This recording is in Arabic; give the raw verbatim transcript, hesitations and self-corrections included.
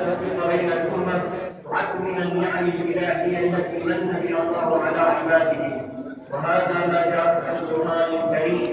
التفريق بين الأمم تعد من النعم الإلهية التي من بها الله على عباده، وهذا ما جاء في القرآن الكريم